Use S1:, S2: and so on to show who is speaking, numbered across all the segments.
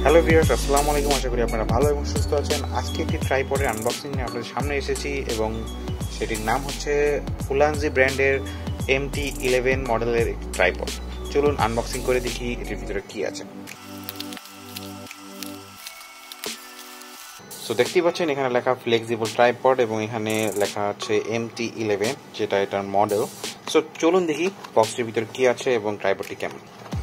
S1: Hello viewers, আসসালামু আলাইকুম। আশা করি আপনারা ভালো এবং সুস্থ আছেন। আজকে একটি ট্রাইপডের আনবক্সিং নিয়ে আপনাদের সামনে এসেছি এবং সেটির নাম হচ্ছে উলানজি ব্র্যান্ডের MT11 মডেলের একটি ট্রাইপড। চলুন আনবক্সিং করে দেখি এটির ভিতরে কি আছে। সো দেখতেই পাচ্ছেন এখানে লেখা ফ্লেক্সিবল ট্রাইপড এবং এখানে লেখা আছে MT11, যেটা এটার মডেল। সো চলুন দেখি বক্সের ভিতরে কি আছে এবং ট্রাইপডটি কেমন।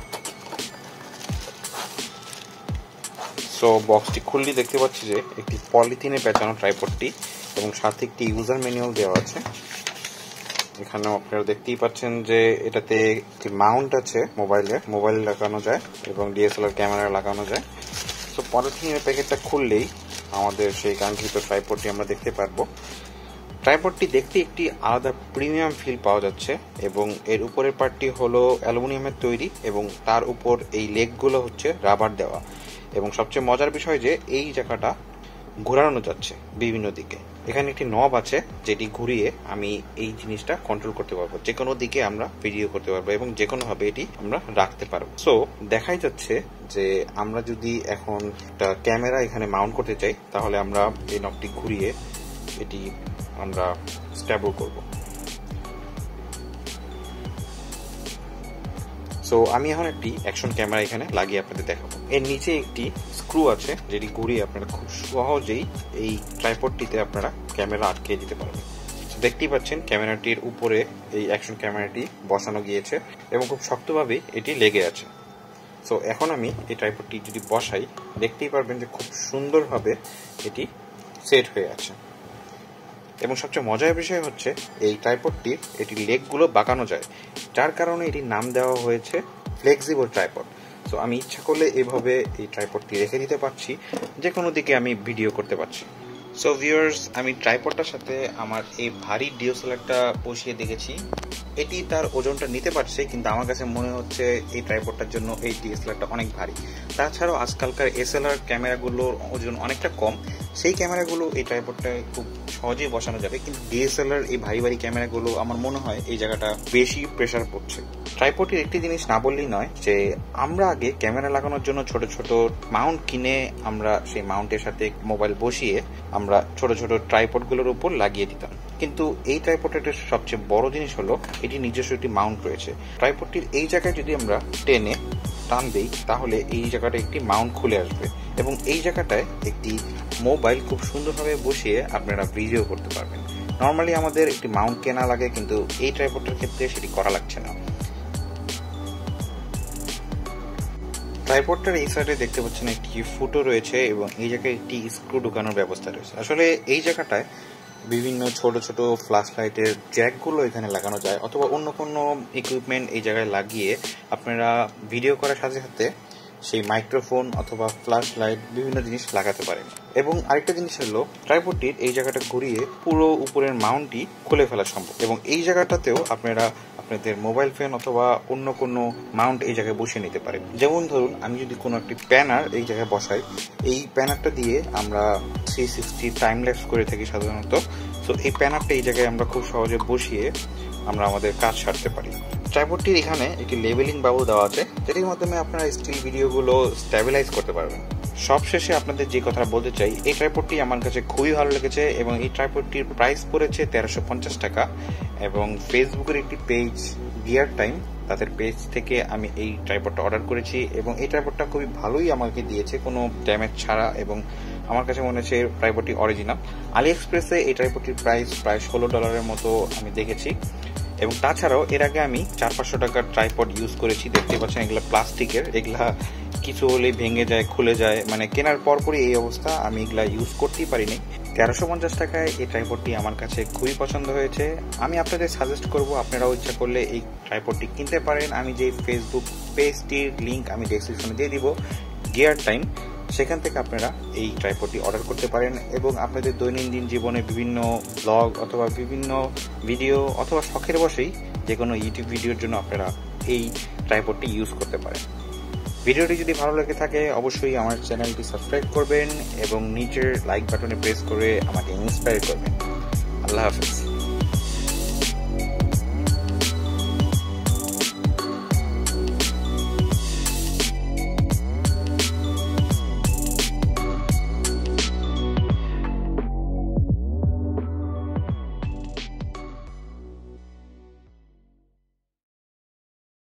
S1: সো বক্সটি খুললেই দেখতে পাচ্ছি যে একটি পলিথিনে পেঁচানো ট্রাইপডটি এবং সাথে একটি ইউজার ম্যানুয়াল দেওয়া আছে। এখানেও আপনারা দেখতেই পাচ্ছেন যে এটাতে একটি মাউন্ট আছে, মোবাইল লাগানো যায় এবং DSLR ক্যামেরা লাগানো যায়। সো পলিথিনের প্যাকেটটা খুললেই আমাদের সেই কাঙ্ক্ষিত ট্রাইপডটি আমরা দেখতে পারবো। ট্রাইপডটি দেখতে একটি আলাদা প্রিমিয়াম ফিল পাওয়া যাচ্ছে এবং এর উপরের পার্টটি হলো অ্যালুমিনিয়ামের তৈরি এবং তার উপর এই লেগগুলো হচ্ছে রাবার দেওয়া। এবং সবচেয়ে মজার বিষয় যে এই জায়গাটা ঘোরানো যাচ্ছে বিভিন্ন দিকে। এখানে একটি নব আছে যেটি ঘুরিয়ে আমি এই জিনিসটা কন্ট্রোল করতে পারবো, যে কোনো দিকে আমরা ভিডিও করতে পারবো এবং যে কোনো ভাবে এটি আমরা রাখতে পারবো। সো দেখাই যাচ্ছে যে আমরা যদি এখন একটা ক্যামেরা এখানে মাউন্ট করতে চাই তাহলে আমরা এই নবটি ঘুরিয়ে এটি আমরা স্টেবল করব। সো আমি এখন একটি অ্যাকশন ক্যামেরা এখানে লাগিয়ে আপনাদের দেখাবো। এর নিচে একটি স্ক্রু আছে যেটি ঘুরিয়ে আপনারা খুব সহজেই এই ট্রাইপডটিতে আপনারা ক্যামেরা আটকে দিতে পারবেন। দেখতেই পাচ্ছেন ক্যামেরাটির উপরে এই অ্যাকশন ক্যামেরাটি বসানো গিয়েছে এবং খুব শক্তভাবে এটি লেগে আছে। সো এখন আমি এই ট্রাইপডটি যদি বসাই দেখতেই পারবেন যে খুব সুন্দরভাবে এটি সেট হয়ে আছে। এবং সবচেয়ে মজার বিষয় হচ্ছে এই ট্রাইপডটির এটি লেগগুলো বাঁকানো যায়, যার কারণে এটির নাম দেওয়া হয়েছে ফ্লেক্সিবল ট্রাইপড। সো আমি ইচ্ছা করলে এভাবে এই ট্রাইপডটি রেখে দিতে পারছি, যে কোনো দিকে আমি ভিডিও করতে পারছি। সো ভিউয়ার্স, আমি ট্রাইপডটার সাথে আমার এই ভারী DSLRটা বসিয়ে দেখেছি। এটি তার ওজনটা নিতে পারছে, কিন্তু আমার কাছে মনে হচ্ছে এই ট্রাইপডটার জন্য এই DSLRটা অনেক ভারী। তাছাড়াও আজকালকার SLR ক্যামেরাগুলোর ওজন অনেকটা কম, সেই ক্যামেরাগুলো এই ট্রাইপডটায় খুব সহজেই বসানো যাবে, কিন্তু DSLR এই ভারী ভারী ক্যামেরাগুলো আমার মনে হয় এই জায়গাটা বেশি প্রেসার পড়ছে। ট্রাইপডের একটি জিনিস না বললেই নয় যে আমরা আগে ক্যামেরা লাগানোর জন্য ছোট ছোট মাউন্ট কিনে আমরা সেই মাউন্টের সাথে মোবাইল বসিয়ে আমরা ছোট ছোট ট্রাইপডগুলোর উপর লাগিয়ে দিতাম। কিন্তু এই ট্রাইপডের সবচেয়ে বড় জিনিস হলো এটি নিজস্ব একটি মাউন্ট রয়েছে। ট্রাইপডটির এই জায়গায় যদি আমরা টেনে টান দেই তাহলে এই জায়গাটা একটি মাউন্ট খুলে আসবে এবং এই জায়গাটায় একটি মোবাইল খুব সুন্দরভাবে বসিয়ে আপনারা ভিডিও করতে পারবেন। নর্মালি আমাদের একটি মাউন্ট কেনা লাগে, কিন্তু এই ট্রাইপডের ক্ষেত্রে সেটি করা লাগছে না। ট্রাইপডটার এই সাইডে দেখতে পাচ্ছেন একটি ফুটো রয়েছে এবং এই জায়গায় একটি স্ক্রু ঢোকানোর ব্যবস্থা রয়েছে। আসলে এই জায়গাটায় বিভিন্ন ছোট ছোট ফ্ল্যাশ লাইটের জ্যাকগুলো এখানে লাগানো যায়, অথবা অন্য কোনো ইকুইপমেন্ট এই জায়গায় লাগিয়ে আপনারা ভিডিও করার সাথে সাথে সেই মাইক্রোফোন অথবা ফ্ল্যাশ লাইট বিভিন্ন জিনিস লাগাতে পারেন। এবং আরেকটা জিনিস হলো ট্রাইপডটির এই জায়গাটা ঘুরিয়ে পুরো উপরের মাউন্টটি খুলে ফেলা সম্ভব এবং এই জায়গাটাতেও আপনারা আপনাদের মোবাইল ফোন অথবা অন্য কোনো মাউন্ট এই জায়গায় বসিয়ে নিতে পারেন। যেমন ধরুন আমি যদি কোনো একটি প্যানার এই জায়গায় বসাই, এই প্যানারটা দিয়ে আমরা 360 টাইম ল্যাপস করে থাকি সাধারণত। সো এই প্যানারটা এই জায়গায় আমরা খুব সহজে বসিয়ে আমরা আমাদের কাজ সারতে পারি। ট্রাইপডটির এখানে একটি লেবেলিং বাবল দেওয়া আছে, যেটির মাধ্যমে আপনারা স্টিল ভিডিওগুলো স্ট্যাবিলাইজ করতে পারবেন। সবশেষে আপনাদের যে কথা বলতে চাই, এই ট্রাইপডটি আমার কাছে খুবই ভালো লেগেছে এবং এই ট্রাইপডটির প্রাইস পড়েছে 1350 টাকা। এবং ফেসবুকের একটি পেজ গিয়ার টাইম, তাদের পেজ থেকে আমি এই ট্রাইপডটা অর্ডার করেছি এবং এই ট্রাইপডটা খুবই ভালোই আমাকে দিয়েছে, কোনো ড্যামেজ ছাড়া, এবং আমার কাছে মনে হচ্ছে ট্রাইপডটি অরিজিনাল। আলি এক্সপ্রেসে এই ট্রাইপডটির প্রাইস প্রায় $16 মতো আমি দেখেছি। এবং তাছাড়াও এর আগে আমি 400-500 টাকার ট্রাইপড ইউজ করেছি। দেখতে পাচ্ছেন এগুলা প্লাস্টিকের, এগুলা কিছু হলেই ভেঙে যায়, খুলে যায়, মানে কেনার পরপরই এই অবস্থা। আমি এগুলা ইউজ করতেই পারিনি। 1350 টাকায় এই ট্রাইপডটি আমার কাছে খুবই পছন্দ হয়েছে। আমি আপনাদের সাজেস্ট করব আপনারাও ইচ্ছা করলে এই ট্রাইপডটি কিনতে পারেন। আমি যে ফেসবুক পেজটির লিঙ্ক আমি ডেসক্রিপশনে দিয়ে দিব, গিয়ার টাইম, সেখান থেকে আপনারা এই ট্রাইপডটি অর্ডার করতে পারেন এবং আপনাদের দৈনন্দিন জীবনে বিভিন্ন ব্লগ অথবা বিভিন্ন ভিডিও অথবা শখের বসেই যে কোনো ইউটিউব ভিডিওর জন্য আপনারা এই ট্রাইপডটি ইউজ করতে পারেন। ভিডিওটি যদি ভালো লেগে থাকে অবশ্যই আমার চ্যানেলটি সাবস্ক্রাইব করবেন এবং নিচের লাইক বাটনে প্রেস করে আমাকে ইন্সপায়ার করবেন। আল্লাহ হাফেজ।